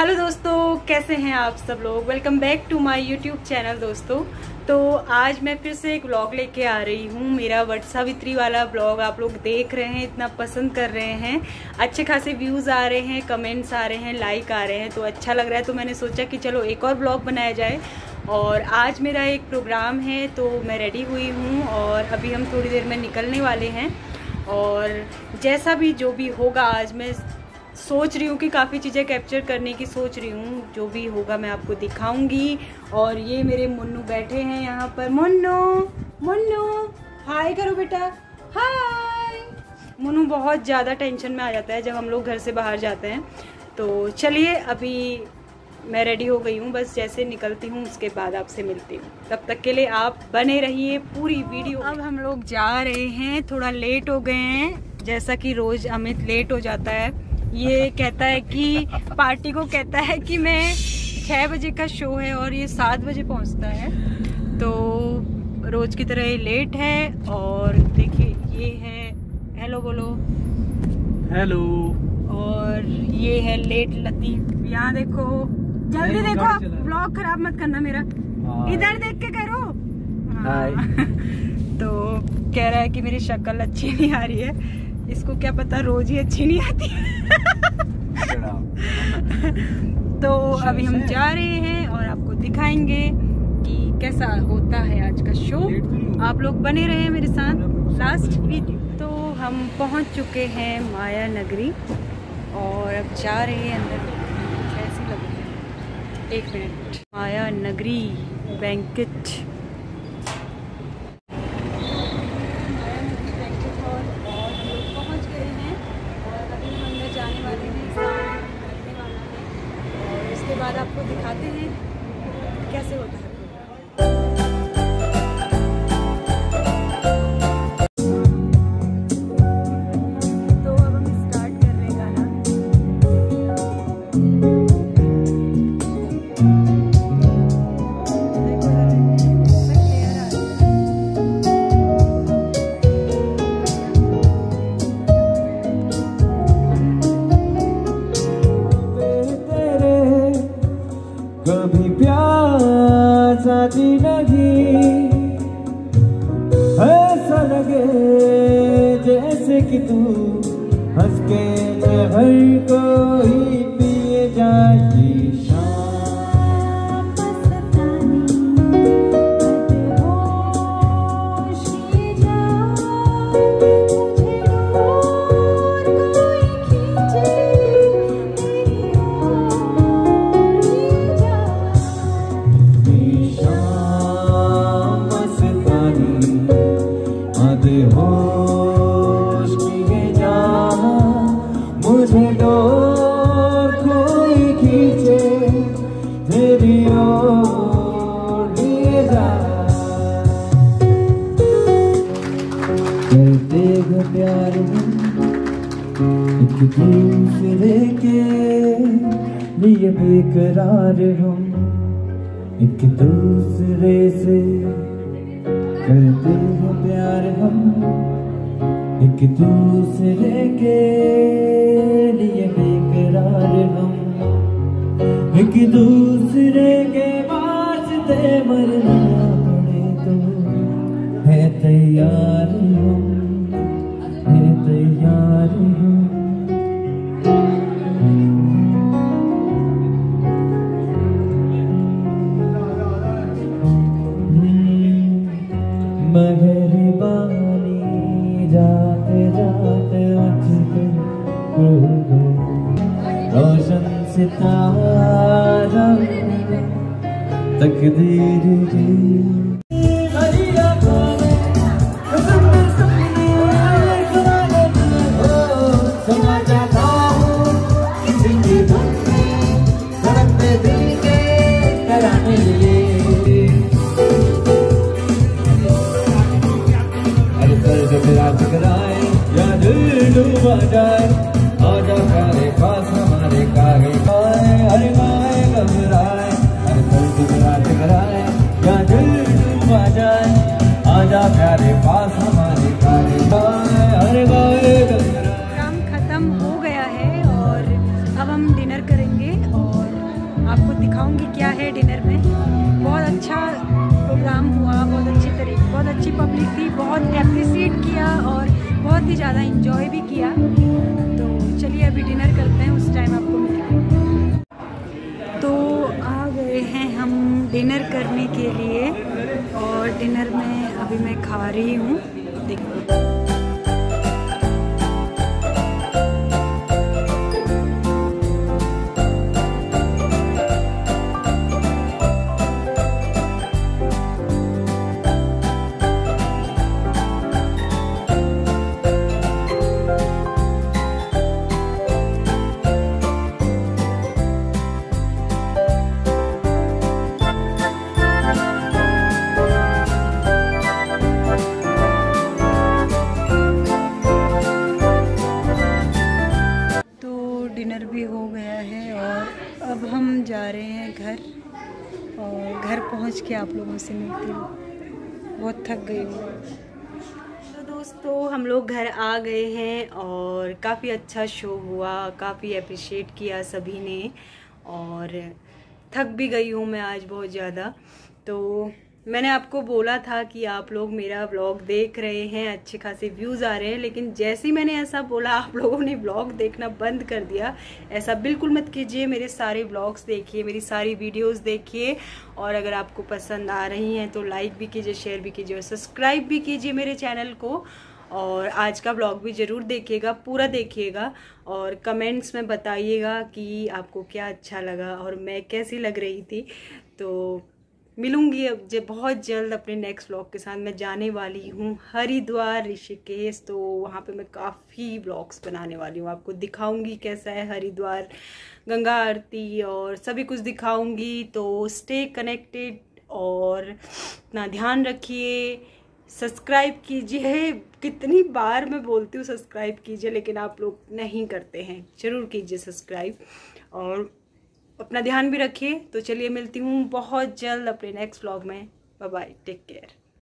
Hello दोस्तों, कैसे हैं आप सब लोग। Welcome back to my YouTube channel दोस्तों। तो आज मैं फिर से एक व्लॉग लेके आ रही हूँ। मेरा वट सावित्री वाला व्लॉग आप लोग देख रहे हैं, इतना पसंद कर रहे हैं, अच्छे खासे व्यूज़ आ रहे हैं, कमेंट्स आ रहे हैं, लाइक आ रहे हैं, तो अच्छा लग रहा है। तो मैंने सोचा कि चलो एक और व्लॉग बनाया जाए। और आज मेरा एक प्रोग्राम है तो मैं रेडी हुई हूँ और अभी हम थोड़ी देर में निकलने वाले हैं। और जैसा भी जो भी होगा, आज मैं सोच रही हूँ कि काफ़ी चीज़ें कैप्चर करने की सोच रही हूँ। जो भी होगा मैं आपको दिखाऊंगी। और ये मेरे मुन्नू बैठे हैं यहाँ पर। मुन्नू हाय करो बेटा, हाय। मुन्नू बहुत ज़्यादा टेंशन में आ जाता है जब हम लोग घर से बाहर जाते हैं। तो चलिए, अभी मैं रेडी हो गई हूँ, बस जैसे निकलती हूँ उसके बाद आपसे मिलती हूँ। तब तक के लिए आप बने रहिए पूरी वीडियो। अब हम लोग जा रहे हैं, थोड़ा लेट हो गए हैं, जैसा कि रोज़ अमित लेट हो जाता है। ये कहता है कि पार्टी को कहता है कि मैं 6 बजे का शो है और ये 7 बजे पहुंचता है। तो रोज की तरह ये लेट है। और देखिए ये है, हेलो बोलो, हेलो। और ये है लेट लतीफ। यहाँ देखो, जल्दी देखो, ब्लॉग खराब मत करना मेरा, इधर देख के करो। हाँ। तो कह रहा है कि मेरी शक्ल अच्छी नहीं आ रही है। इसको क्या पता, रोज ही अच्छी नहीं आती। तो अभी हम जा रहे हैं और आपको दिखाएंगे कि कैसा होता है आज का शो। आप लोग बने रहे मेरे साथ लास्ट वीडियो। तो हम पहुंच चुके हैं माया नगरी और अब जा रहे हैं अंदर। कैसी लग रही है, 1 मिनट। माया नगरी बैंकेट। उसके बाद आपको दिखाते हैं कैसे होता है। तो अब हम स्टार्ट कर रहे हैं गाना। कभी प्यास आती नहीं, ऐसा लगे जैसे कि तू हंस के जहर को ही पिए जाएगी। मुझे डोर कोई खींचे, तेरी ओर ले जा। करते हो प्यार एक दूसरे के लिए, बेकरार हम एक दूसरे से। करते हो प्यार हम एक दूसरे के लिए, बेकरार हम एक दूसरे के वास्ते मरना पड़े तो है तैयार हम, है तैयार हम। मेहरबानी जाते जाते रोशन सितारा तकदीर की। या दिल डूबा जाए, आजा प्यारे पास हमारे काहे आए, अरे गाए घबराए, अरे दिल टकराए, या दिल डूबा जाए, आजा प्यारे पास हमारे काहे आए, अरे गाए घबराए। काम खत्म हो गया है और अब हम डिनर करेंगे और ज़्यादा इंजॉय भी किया। तो चलिए अभी डिनर करते हैं, उस टाइम आपको मिलते हैं। तो आ गए हैं हम डिनर करने के लिए और डिनर में अभी मैं खा रही हूँ। देखो डिनर भी हो गया है और अब हम जा रहे हैं घर, और घर पहुंच के आप लोगों से मिलती हूँ। बहुत थक गई हूँ। तो दोस्तों हम लोग घर आ गए हैं और काफ़ी अच्छा शो हुआ, काफ़ी अप्रिशिएट किया सभी ने, और थक भी गई हूँ मैं आज बहुत ज़्यादा। तो मैंने आपको बोला था कि आप लोग मेरा व्लॉग देख रहे हैं, अच्छे खासे व्यूज़ आ रहे हैं, लेकिन जैसे ही मैंने ऐसा बोला आप लोगों ने व्लॉग देखना बंद कर दिया। ऐसा बिल्कुल मत कीजिए, मेरे सारे व्लॉग्स देखिए, मेरी सारी वीडियोस देखिए, और अगर आपको पसंद आ रही हैं तो लाइक भी कीजिए, शेयर भी कीजिए और सब्सक्राइब भी कीजिए मेरे चैनल को। और आज का व्लॉग भी ज़रूर देखिएगा, पूरा देखिएगा और कमेंट्स में बताइएगा कि आपको क्या अच्छा लगा और मैं कैसी लग रही थी। तो मिलूंगी अब बहुत जल्द अपने नेक्स्ट व्लॉग के साथ। मैं जाने वाली हूँ हरिद्वार, ऋषिकेश, तो वहाँ पे मैं काफ़ी व्लॉग्स बनाने वाली हूँ। आपको दिखाऊंगी कैसा है हरिद्वार, गंगा आरती और सभी कुछ दिखाऊंगी। तो स्टे कनेक्टेड और अपना ध्यान रखिए, सब्सक्राइब कीजिए। कितनी बार मैं बोलती हूँ सब्सक्राइब कीजिए, लेकिन आप लोग नहीं करते हैं। ज़रूर कीजिए सब्सक्राइब और अपना ध्यान भी रखिए। तो चलिए मिलती हूँ बहुत जल्द अपने नेक्स्ट व्लॉग में। Bye bye, take care.